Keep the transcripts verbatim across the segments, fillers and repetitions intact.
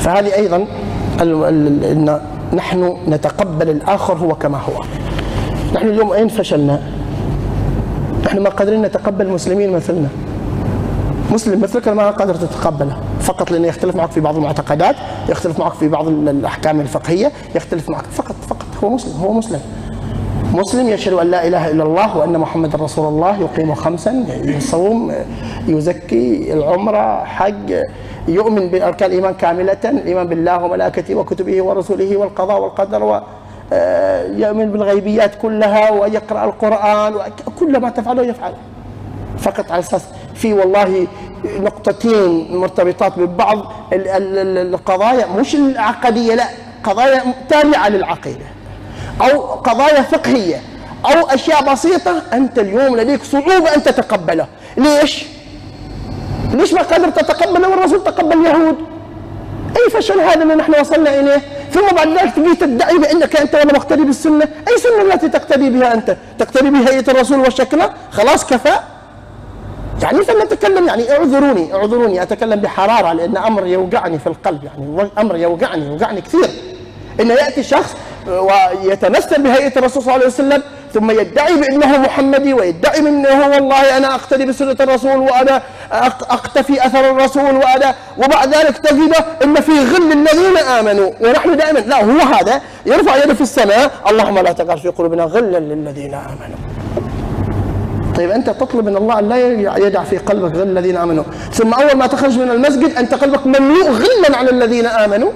فهذه أيضا أن نحن نتقبل الآخر هو كما هو. نحن اليوم أين فشلنا؟ نحن ما قادرين نتقبل مسلمين مثلنا. مسلم مثلك ما قادر تتقبله، فقط لأنه يختلف معك في بعض المعتقدات، يختلف معك في بعض الأحكام الفقهية، يختلف معك فقط فقط هو مسلم. هو مسلم مسلم يشهد أن لا إله إلا الله وأن محمد رسول الله، يقيم خمسا، يصوم، يزكي، العمرة، حج، يؤمن بأركان الإيمان كاملة، الإيمان بالله وملائكته وكتبه ورسله والقضاء والقدر، ويؤمن بالغيبيات كلها، ويقرأ القرآن، وكل ما تفعله يفعله فقط على أساس في والله نقطتين مرتبطات ببعض القضايا مش العقدية، لا قضايا تابعة للعقيدة أو قضايا فقهية أو أشياء بسيطة أنت اليوم لديك صعوبة أن تتقبله. ليش؟ ليش ما قدر تتقبله والرسول تقبل اليهود؟ أي فشل هذا اللي نحن وصلنا إليه؟ ثم بعد ذلك تجي تدعي بأنك أنت ولا مقتدي بالسنة. أي سنة التي تقتدي بها أنت؟ تقتدي بهيئة الرسول وشكله؟ خلاص كفى؟ يعني فلنتكلم، يعني اعذروني اعذروني أتكلم بحرارة لأن أمر يوقعني في القلب، يعني أمر يوقعني يوقعني كثير. إن يأتي شخص ويتمثل بهيئة الرسول صلى الله عليه وسلم ثم يدعي بأنه محمدي ويدعي منه والله أنا أقتدي بسنة الرسول وأنا أقتفي أثر الرسول وأنا، وبعد ذلك تجد أن في غل الذين آمنوا، ونحن دائما لا هو هذا يرفع يده في السماء اللهم لا تجعل في قلوبنا غلا للذين آمنوا. طيب أنت تطلب من الله أن لا يدع في قلبك غل الذين آمنوا، ثم أول ما تخرج من المسجد أنت قلبك مملوء غلا على الذين آمنوا.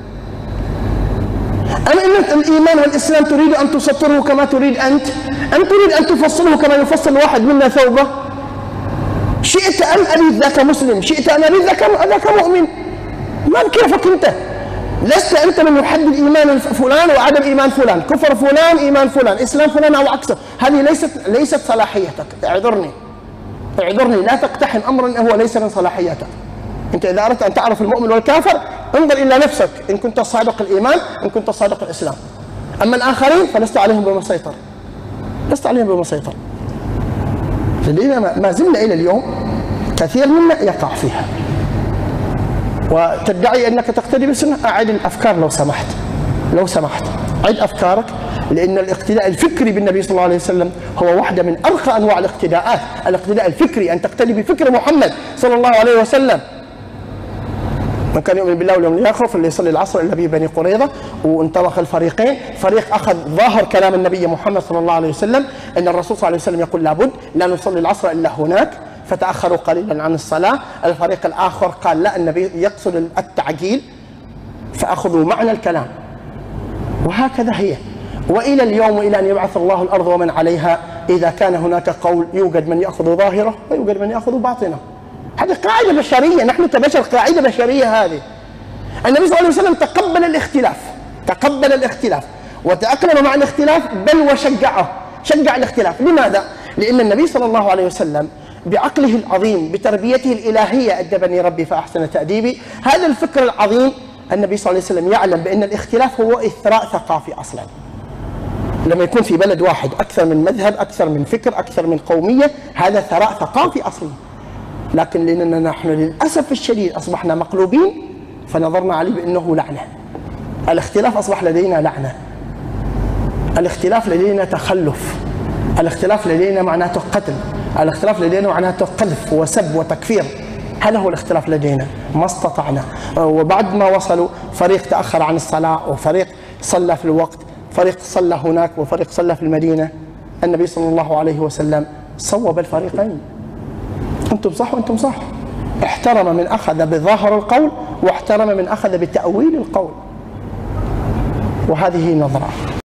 أم أن الإيمان والإسلام تريد أن تسطره كما تريد أنت؟ أم تريد أن تفصله كما يفصل واحد منا ثوبه؟ شئت أن أبيت ذاك مسلم، شئت أن أبيت ذاك ذاك مؤمن، ما بكيفك أنت. لست أنت من يحدد إيمان فلان وعدم إيمان فلان، كفر فلان إيمان فلان، إسلام فلان أو عكسه. هذه ليست ليست صلاحيتك. اعذرني اعذرني لا تقتحم أمرا هو ليس من صلاحيتك. أنت إذا أردت أن تعرف المؤمن والكافر انظر إلى نفسك، إن كنت صادق الإيمان إن كنت صادق الإسلام. أما الآخرين فلست عليهم بمسيطر، لست عليهم بمسيطر. لدينا ما زلنا إلى اليوم كثير منا يقع فيها. وتدعي أنك تقتدي بالسنة، أعد الأفكار لو سمحت لو سمحت عد أفكارك، لأن الاقتداء الفكري بالنبي صلى الله عليه وسلم هو واحدة من أرقى أنواع الاقتداءات. الاقتداء الفكري أن تقتدي بفكر محمد صلى الله عليه وسلم. من كان يؤمن بالله واليوم الآخر فليصلي العصر إلا به بني قريظة. وانطلق الفريقين، فريق أخذ ظاهر كلام النبي محمد صلى الله عليه وسلم أن الرسول صلى الله عليه وسلم يقول لابد لا نصلي العصر إلا هناك، فتأخروا قليلا عن الصلاة. الفريق الآخر قال لا النبي يقصد التعجيل، فأخذوا معنى الكلام. وهكذا هي. وإلى اليوم إلى أن يبعث الله الأرض ومن عليها إذا كان هناك قول يوجد من يأخذ ظاهره ويوجد من يأخذ باطنه. هذه قاعدة بشرية، نحن كبشر قاعدة بشرية هذه. النبي صلى الله عليه وسلم تقبل الاختلاف، تقبل الاختلاف وتأقلم مع الاختلاف، بل وشجعه، شجع الاختلاف. لماذا؟ لأن النبي صلى الله عليه وسلم بعقله العظيم بتربيته الإلهية أدبني ربي فأحسن تأديبي، هذا الفكر العظيم النبي صلى الله عليه وسلم يعلم بأن الاختلاف هو إثراء ثقافي أصلا. لما يكون في بلد واحد أكثر من مذهب، أكثر من فكر، أكثر من قومية، هذا ثراء ثقافي أصلي. لكن لأننا نحن للأسف الشديد أصبحنا مقلوبين فنظرنا عليه بأنه لعنة. الاختلاف أصبح لدينا لعنة، الاختلاف لدينا تخلف، الاختلاف لدينا معناته قتل، الاختلاف لدينا معناته قذف وسب وتكفير. هذا هو الاختلاف لدينا، ما استطعنا. وبعد ما وصلوا فريق تأخر عن الصلاة وفريق صلى في الوقت، فريق صلى هناك وفريق صلى في المدينة. النبي صلى الله عليه وسلم صوب الفريقين، أنتم صح وأنتم صح. احترم من أخذ بظاهر القول واحترم من أخذ بتأويل القول. وهذه نظرة.